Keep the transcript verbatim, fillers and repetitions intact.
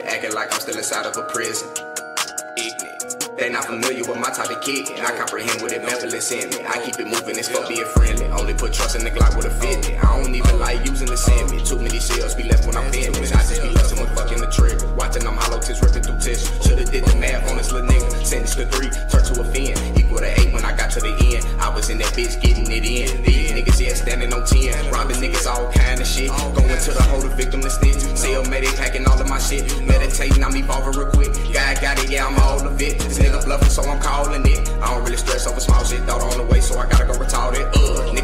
acting like I'm still inside of a prison. They not familiar with my type of kid, and I comprehend what it benevolence in me. I keep it moving, it's for being friendly. Only put trust in the Glock with a fifty. I don't even like using the semi. Too many shells be left when I'm finished. I just be lusting when fucking the trigger. Watching them hollow tips ripping through tissue. Shoulda did the math on this little nigga. Sentenced to three, turned to a fin. Equal to eight when I got to the end. I was in that bitch getting it in. These niggas, yeah, standing on ten. Robbing niggas, all kind of shit. Going to the hole, the victim to snitch. Cellmated, packing all of my shit. Meditating, I'm evolving real quick. God got it, yeah, I'm all of it. This nigga bluffing, so I'm calling it. I don't really stress over small shit. Thought on the way, so I gotta go retard it. Uh,